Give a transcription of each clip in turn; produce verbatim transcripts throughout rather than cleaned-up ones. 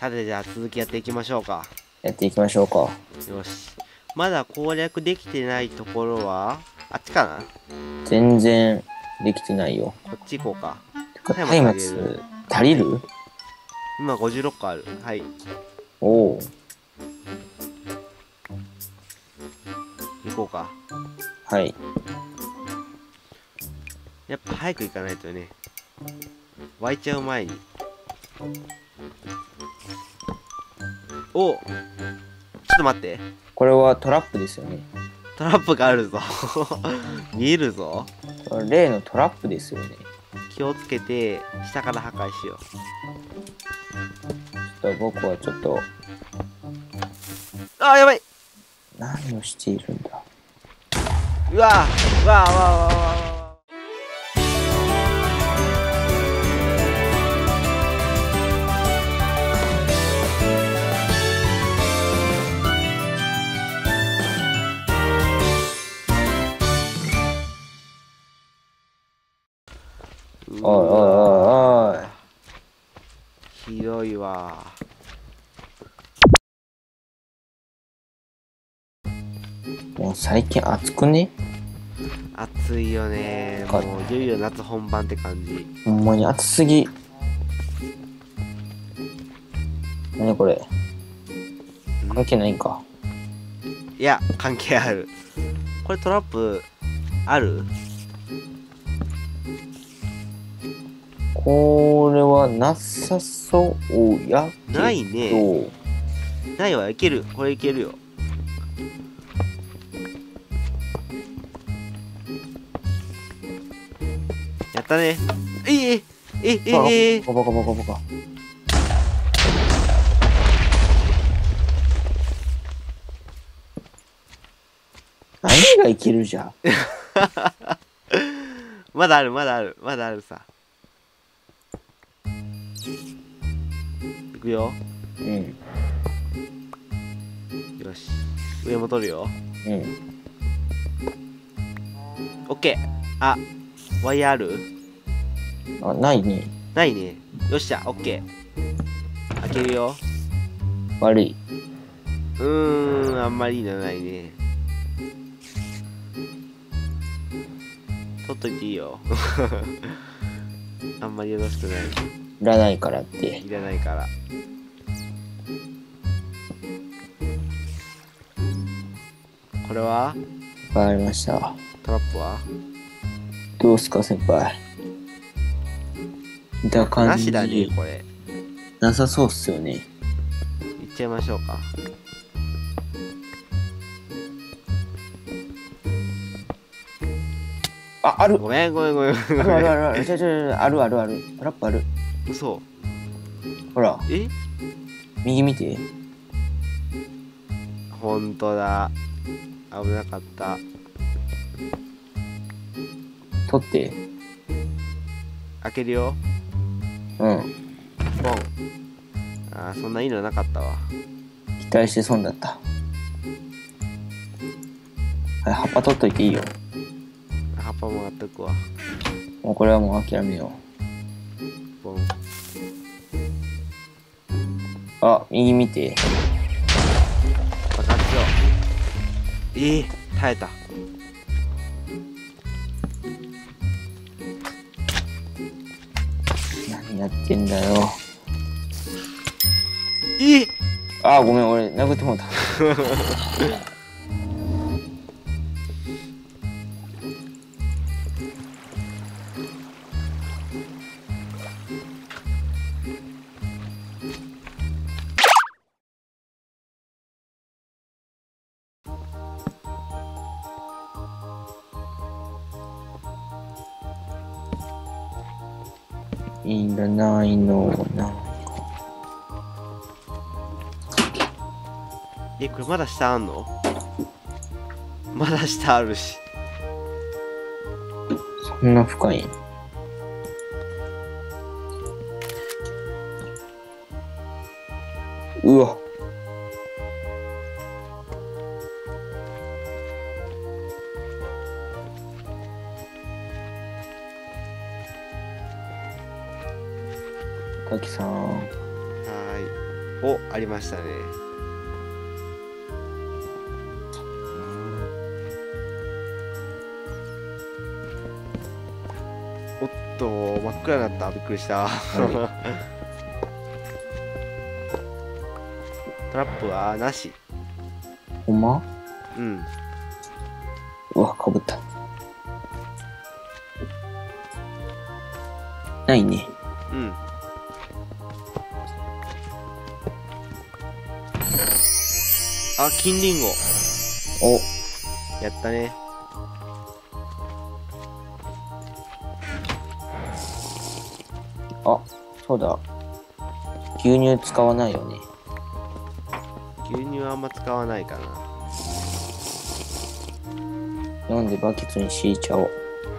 さて、じゃあ続きやっていきましょうか。 やっていきましょうか。 よし。まだ攻略できてないところは、あっちかな？ 全然できてないよ。 こっち行こうか。 てか、 松明松明足りる？ 今ごじゅうろっこある。はい。 おお。 行こうか。 はい。 やっぱ早く行かないとね。湧いちゃう前に。お！ちょっと待って。 これはトラップですよね。 トラップがあるぞ。見えるぞ。 これ例のトラップですよね。 気をつけて、下から破壊しよう。 ちょっと僕はちょっと、 あー、やばい！ 何をしているんだ。 うわーうわーうわーうわーうわーうわー。 おいおいおいおい。 ひどいわ。 もう最近暑くね？ 暑いよね。もういよいよ夏本番って感じ。 ほんまに暑すぎ。何これ？関係ないんか。 いや、関係ある。これトラップある？ これはなさそうやけど。 ないね。ないわ、いける。これいけるよ。やったね。ええええええバカバカバカバカ。何がいけるじゃん。 まだある、まだある、まだあるさ。いくよ。 うん。 よし。上も取るよ。 うん。 オッケー。あ、ワイヤーある？ あ、ないね。 ないね。よっしゃ、オッケー。開けるよ。 悪い。 うーん、あんまりいいのないね。取っといていいよ。あんまりよろしくない。 いらないからって。 いらないから。これはわかりました。 トラップはどうすか、先輩。見た感じ。 なしだね、これ。 なさそうっすよね。 いっちゃいましょうか。 あ、ある。 ごめん、ごめん、ごめん。ごめんあるあるあるある。ちょちょちょあるあるある。トラップある。 嘘。 ほら、 え？ 右見て。 ほんとだ。危なかった。 取って。 開けるよ。 うん。 ポン。あー、そんないいのなかったわ。 期待して損だった。はい、葉っぱ取っといていいよ。 葉っぱもらっとくわ。 もうこれはもう諦めよポン。 う。あ、右見て。 爆発しよう。えー、耐えた。 何やってんだよ。 えー、 あ、ごめん、俺殴ってもうた。いらないのな。 え、これまだ下あんの？まだ下あるし。 そんな深い？うわ。滝さん。 はーい。 お、ありましたね。おっと、真っ暗になった。びっくりした。トラップはなし。 ほんま？ うん。 うわ、かぶった。ないね。 うん。あ、金リンゴ。 お。 やったね。 あ、そうだ。牛乳使わないよね。 牛乳はあんま使わないかな。 読んでバケツに敷いちゃおう。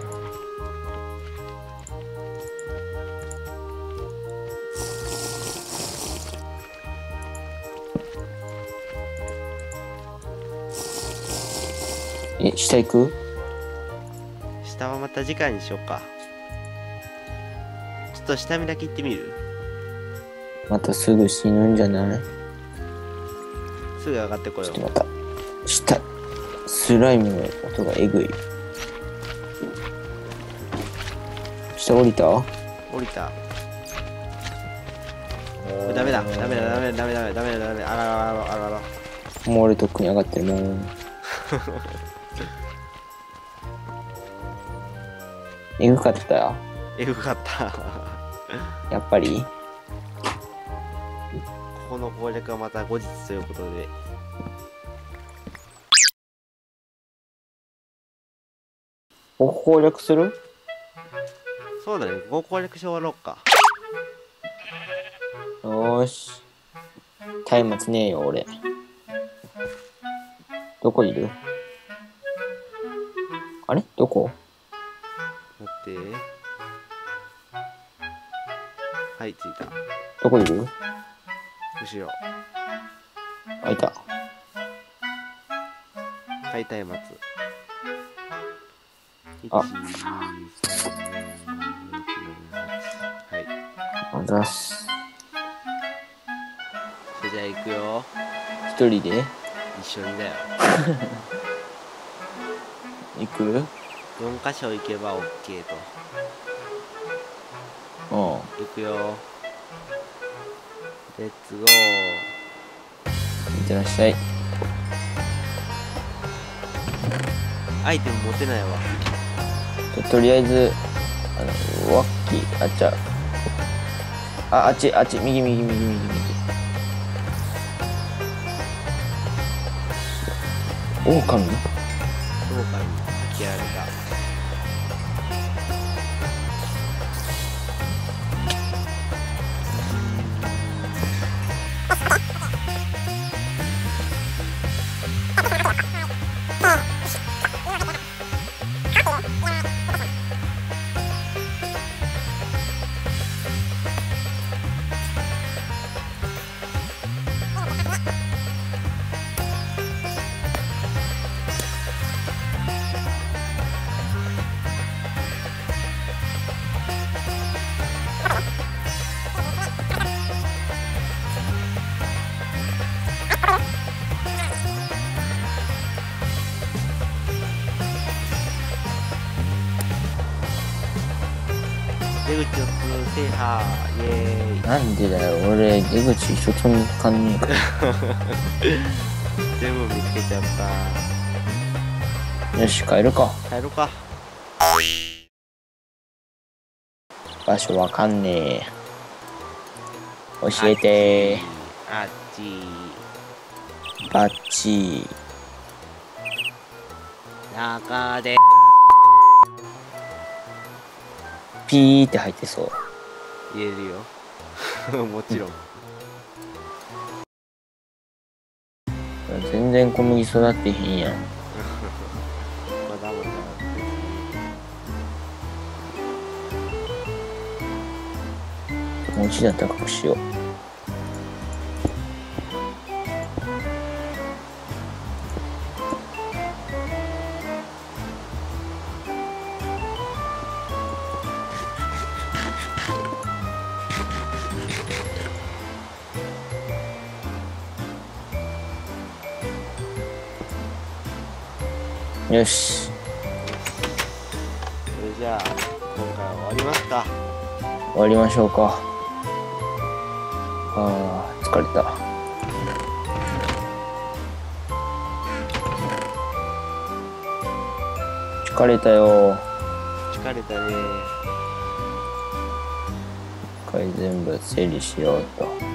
え、下行く？ 下はまた次回にしようか。ちょっと下見だけ行ってみる？ またすぐ死ぬんじゃない？ すぐ上がってこよう。 ちょっとまた。下。スライムの音がえぐい。下降りた？ 降りた。ダメだ。ダメだ。ダメだ。ダメだ。ダメだ。ダメだ。ダメだ。あらららららら。 もう俺とっくに上がってるもん。えぐかったよ。 えぐかった。 やっぱりここの攻略はまた後日ということで。 ここ攻略する？ そうだね。ここ攻略して終わろうか。 よーし。松明ねえよ、俺。どこいる？あれ？どこ？ 待って。はい、着いた。 どこいる？ 後ろ。 あ、いた。 はい、松明。 あ。 いち、に、さん、よん、ご、ろく、なな、はち。はい。 あざっす。 それじゃあ行くよ。 一人で？ 一緒にだよ。 行く？ よん箇所行けば OK と。 うん。 行くよ。レッツゴー。 いってらっしゃい。 アイテム持てないわ。 と, とりあえず、あの、ワッキー、あっちゃう。あ、あっち、あっち、右、右、右、右、右。オオカミ？ そうかにかけられた。出口を通制覇イエーイ。 なんでだよ、俺、出口一つも見つかんねえから。 全部見つけちゃった。 よし、帰るか。 帰ろうか。 場所わかんねえ。教えて。 あっち。 あっち。 中で。 ピーって入ってそう。 言えるよ。もちろん。 全然小麦育ってへんやん。 まだまだ。 文字だったらこうしよう。 よし。 それじゃあ今回は終わりますか。 終わりましょうか。あー、疲れた。疲れたよ。 疲れたね。 一回全部整理しようと。